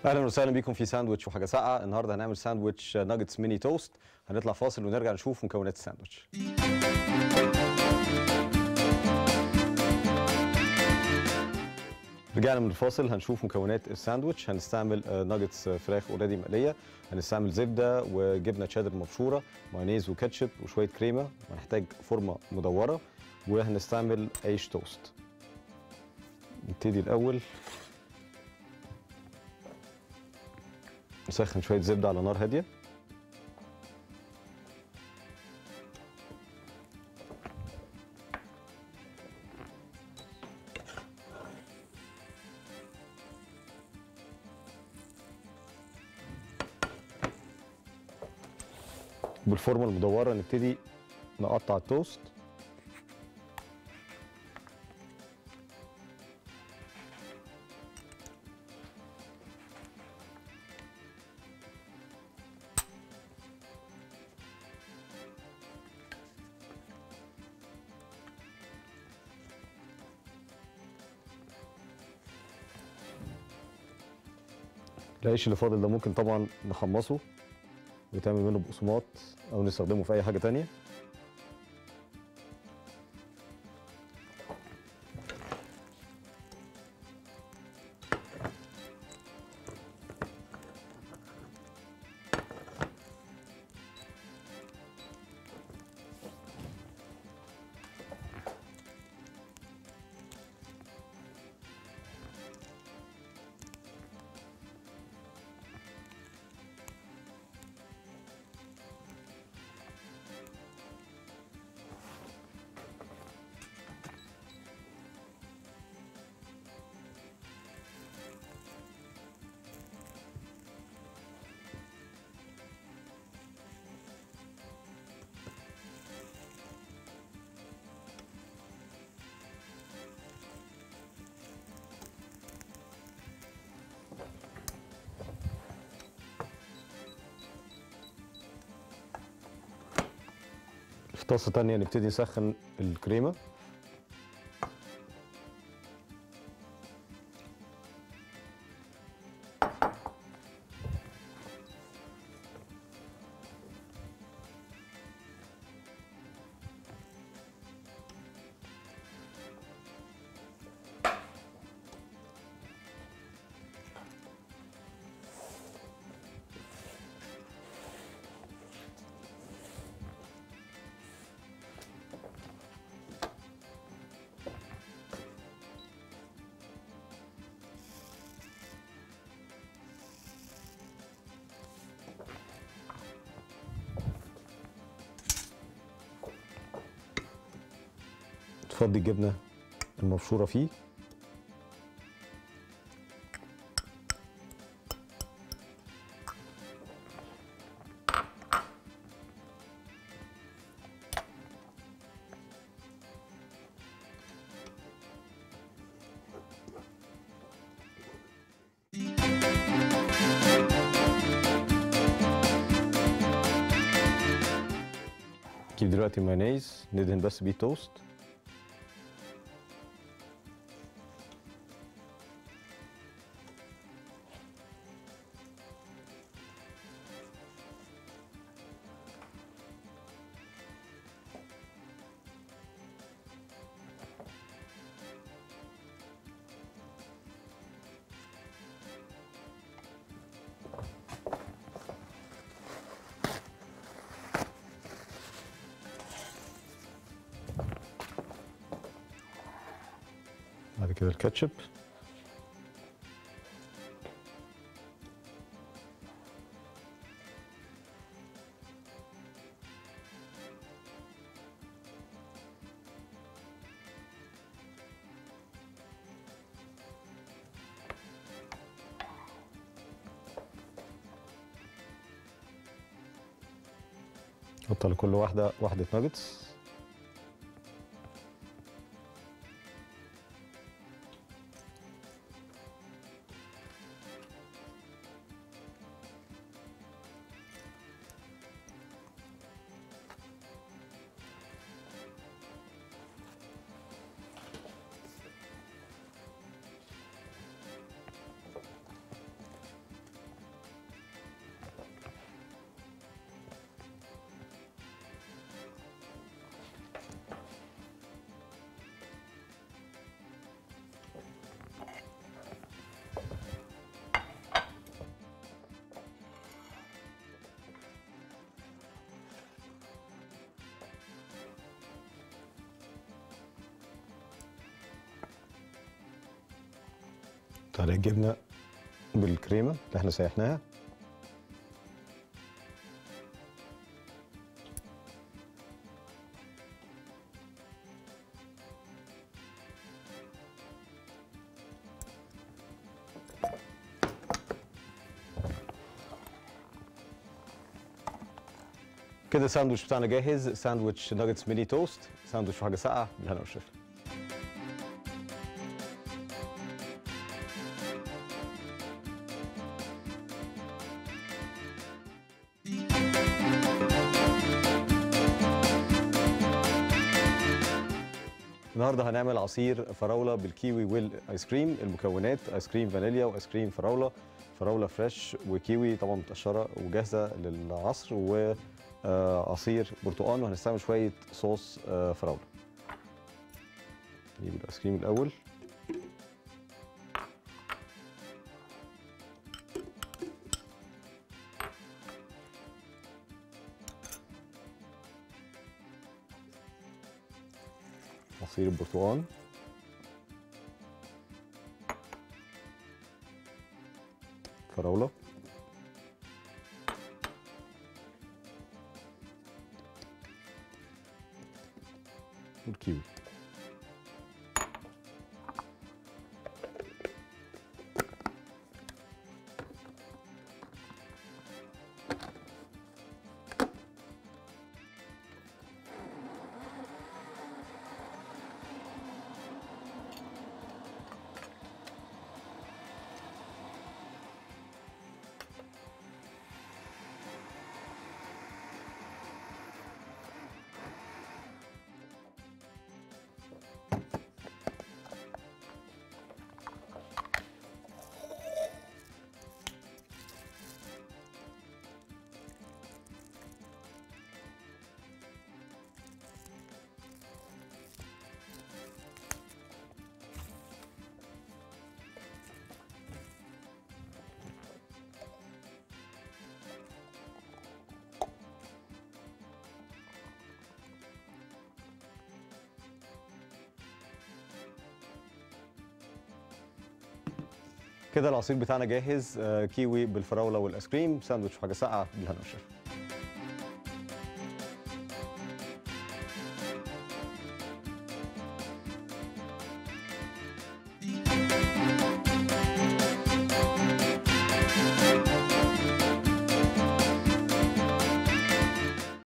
اهلا وسهلا بيكم في ساندوتش وحاجه ساقعه. النهارده هنعمل ساندوتش ناجتس ميني توست. هنطلع فاصل ونرجع نشوف مكونات الساندوتش. رجعنا من الفاصل. هنشوف مكونات الساندوتش. هنستعمل ناجتس فراخ اوريدي مقليه، هنستعمل زبده وجبنه تشيدر مبشوره، مايونيز وكاتشب وشويه كريمه، وهنحتاج فورمه مدوره، وهنستعمل عيش توست. نبتدي الاول نسخن شويه زبده على نار هاديه. بالفورمه المدوره نبتدي نقطع التوست. العيش اللي فاضل ده ممكن طبعا نحمصه وتعمل منه بقسماط او نستخدمه في اي حاجه تانية. في طاسه تانية نبتدي نسخن الكريمه. تفضي الجبنه المبشوره فيه. نجيب دلوقتي مايونيز ندهن بس بيه توست. بعد كده الكاتشب. نحط على كل واحدة ناجتس. عليه الجبنه بالكريمه اللي احنا سيحناها. كده الساندوتش بتاعنا جاهز، ساندوتش ناجتس ميني توست، ساندوتش وحاجه ساقعه بالهنا والشفا. النهارده هنعمل عصير فراوله بالكيوي والايس كريم. المكونات ايس كريم فانيليا وايس كريم فراوله، فراوله فريش وكيوي طبعا متقشره وجاهزه للعصر، وعصير برتقال، وهنستعمل شويه صوص فراوله. نجيب الايس كريم الاول. عصير البرتقال، فراولة، والكيوي. كده العصير بتاعنا جاهز، كيوي بالفراوله والايس كريم، ساندوتش وحاجه ساقعه بالهنا والشفا.